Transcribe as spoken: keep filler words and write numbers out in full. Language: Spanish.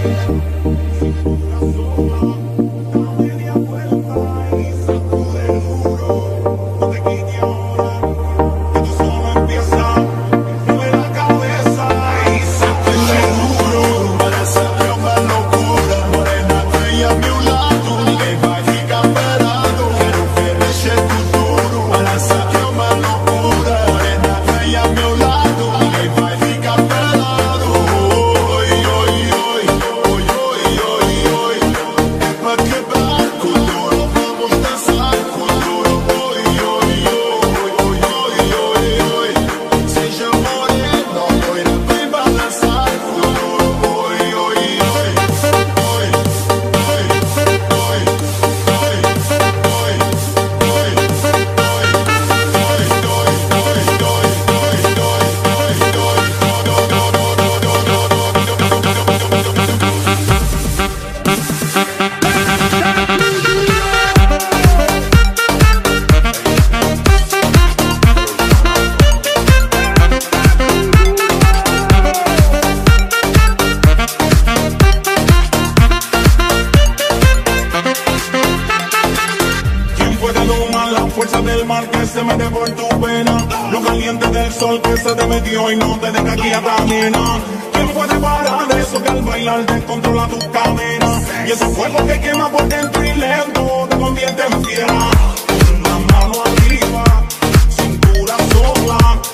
fuerza del mar que se mete por tu pena, lo caliente del sol que se te metió y no te deja aquí atamina. ¿Quién puede parar de eso que al bailar descontrola tus cadenas? Y ese fuego que quema por dentro y lento te convierte en fiera. Con la mano arriba, cintura sola.